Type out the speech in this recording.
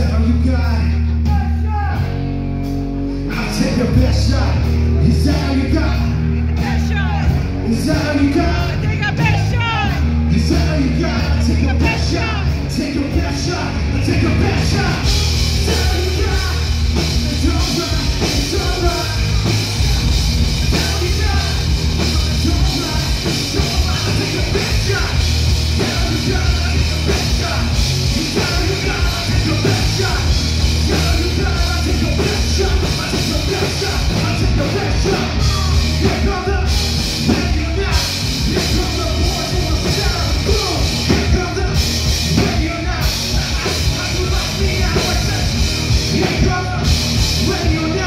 that all you got? I'll take the best shot. Is that all you got? Is that all you got? Take a best shot. Is that all you got? Take a best shot. Take a best shot. Take a best shot. Is that all you got? It's alright. It's alright. Is that all you got? It's alright. It's alright. Take a best shot. Is that all you got? Take a best shot. Is that all you got? Take a best shot. Is that all you got? Take a best shot. I take a best shot. I take a best shot. Here comes the ready or not. Here comes the boys who will shout. Boom. Here comes the ready or not. I do like me, I was it. Here comes the ready or not.